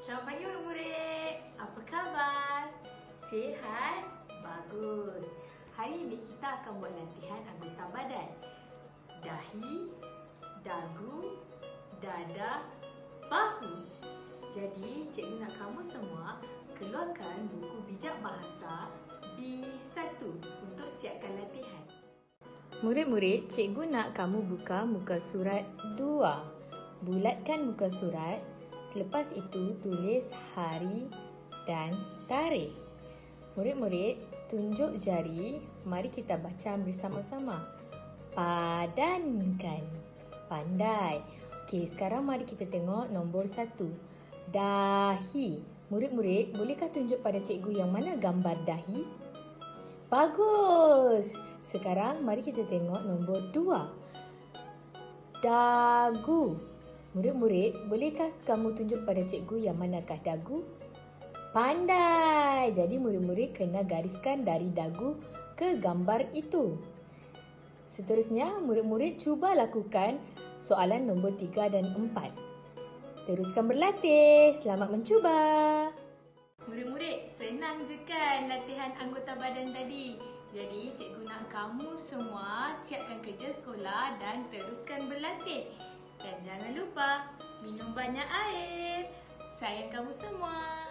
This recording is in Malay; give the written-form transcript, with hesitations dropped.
Selamat pagi murid-murid. Apa khabar? Sihat? Bagus. Hari ini kita akan buat latihan anggota badan. Dahi, dagu, dada, bahu. Jadi, cikgu nak kamu semua keluarkan buku bijak bahasa B1 untuk siapkan latihan. Murid-murid, cikgu nak kamu buka muka surat 2. Bulatkan muka surat. Selepas itu, tulis hari dan tarikh. Murid-murid, tunjuk jari. Mari kita baca bersama-sama. Padankan. Pandai. Okey, sekarang mari kita tengok nombor 1. Dahi. Murid-murid, bolehkah tunjuk pada cikgu yang mana gambar dahi? Bagus! Sekarang mari kita tengok nombor 2. Dagu. Murid-murid, bolehkah kamu tunjuk pada cikgu yang manakah dagu? Pandai! Jadi murid-murid kena gariskan dari dagu ke gambar itu. Seterusnya, murid-murid cuba lakukan soalan nombor 3 dan 4. Teruskan berlatih. Selamat mencuba. Murid-murid, senang je kan latihan anggota badan tadi? Jadi, cikgu nak kamu semua siapkan kerja sekolah dan teruskan berlatih. Dan jangan lupa minum banyak air. Sayang kamu semua.